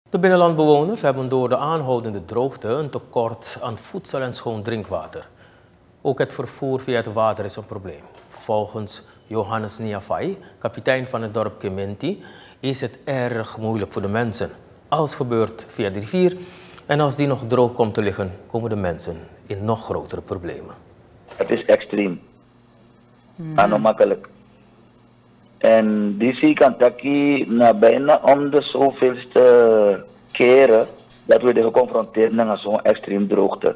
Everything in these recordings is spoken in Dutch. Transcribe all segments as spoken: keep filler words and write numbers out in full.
De binnenlandbewoners hebben door de aanhoudende droogte een tekort aan voedsel en schoon drinkwater. Ook het vervoer via het water is een probleem. Volgens Johannes Niafai, kapitein van het dorp Keminti, is het erg moeilijk voor de mensen. Alles gebeurt via de rivier en als die nog droog komt te liggen, komen de mensen in nog grotere problemen. Het is extreem. Mm. Anomagelijk. En die zie ik aan Taki na bijna om de zoveelste keren dat we geconfronteerd zijn met zo'n extreem droogte.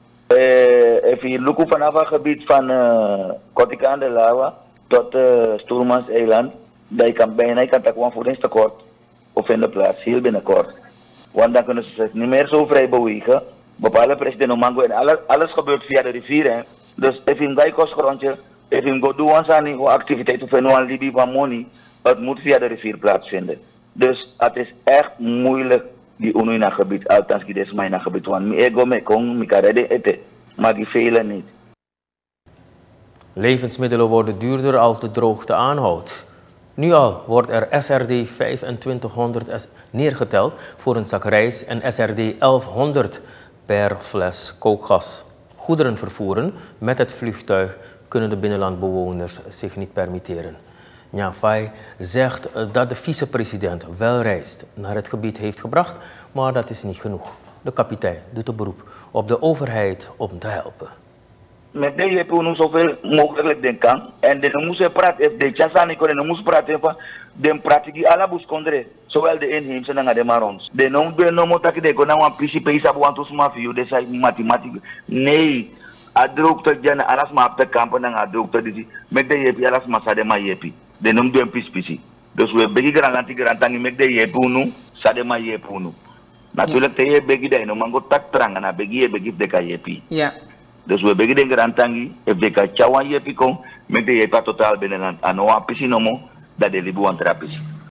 Uh, Even lopen vanaf het gebied van uh, Kotika de Lawa tot uh, Stoelmans Eiland, dat je kan bijna je kan gewoon voedingstekort of in de plaats, heel binnenkort. Want dan kunnen ze zich niet meer zo vrij bewegen. Bepaalde president Omango en alles, alles gebeurt via de rivier. Hè. Dus even een kostgrondje, even een go doen aan activiteiten of een libi van money, het moet via de rivier plaatsvinden. Dus het is echt moeilijk die uno in het gebied, althans die is mijn gebied, want mi ego me kon, mi kan redden eten, maar die velen niet. Levensmiddelen worden duurder als de droogte aanhoudt. Nu al wordt er S R D vijfentwintighonderd neergeteld voor een zak rijst en S R D elfhonderd per fles kookgas. Goederen vervoeren met het vliegtuig kunnen de binnenlandbewoners zich niet permitteren. Niafai zegt dat de vicepresident wel reist naar het gebied heeft gebracht, maar dat is niet genoeg. De kapitein doet een beroep op de overheid om te helpen. Met deze hebben we zoveel mogelijk denken. En dan moeten praten, de chasani kunnen moest praten van de praktijk alle buskondre, zowel de inheemse als de marons. De non de non moet ik denken na een principe is abu antus mafio, de zijn mathematiek. Nee, adrookte jana alles maar op de kampen en adrookte die met de jepi alles maar sade maar jepi. De non de een pispisi. Dus we beginnen garantie garantie met de jepi nu, sade maar jepi nu. Natuurlijk te je beginnen, no mango tak terang na beginnen beginnen de kajepi. Ja. Dus we beginnen garantangi, if de kachawan jepi kom, met de jepa totaal binnen aan een piscinomo, dat de libu aan trapisi.